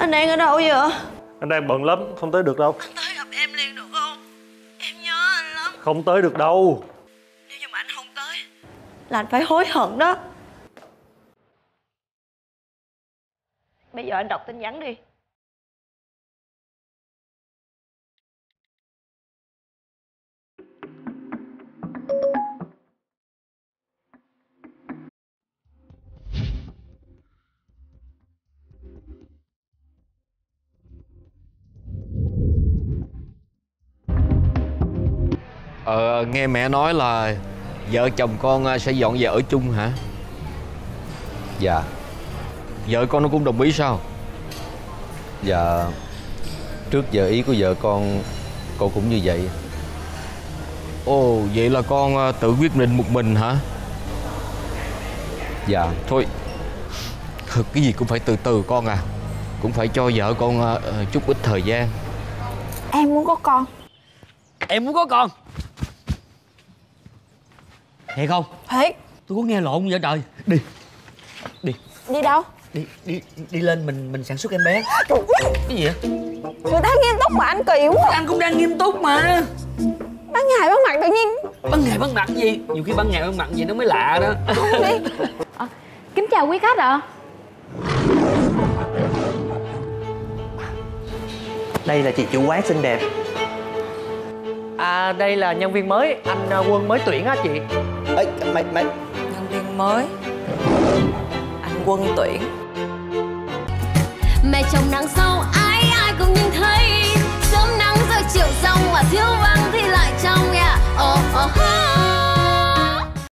Anh đang ở đâu vậy? Anh đang bận lắm, không tới được đâu. Anh tới gặp em liền được không? Em nhớ anh lắm. Không tới được đâu. Nếu như mà anh không tới là anh phải hối hận đó. Bây giờ anh đọc tin nhắn đi. Nghe mẹ nói là vợ chồng con sẽ dọn về ở chung hả? Dạ. Vợ con nó cũng đồng ý sao? Dạ. Trước giờ ý của vợ con cũng như vậy. Ồ, vậy là con tự quyết định một mình hả? Dạ. Thôi, cái gì cũng phải từ từ con à. Cũng phải cho vợ con chút ít thời gian. Em muốn có con. Em muốn có con? Thiệt không? Thiệt. Tôi có nghe lộn vậy trời. Đi. Đi đâu? Đi lên mình sản xuất em bé. Cái gì vậy? Người ta nghiêm túc mà anh kỳ quá. Anh cũng đang nghiêm túc mà. Ban ngày ban mặt tự nhiên. Ban ngày ban mặt gì? Nhiều khi ban ngày ban mặt gì nó mới lạ đó. Đi. Kính chào quý khách ạ. Đây là chị chủ quán xinh đẹp. À, đây là nhân viên mới, anh Quân mới tuyển á chị. Ê, mày Nhân viên mới, anh Quân tuyển. Mẹ chồng nàng dâu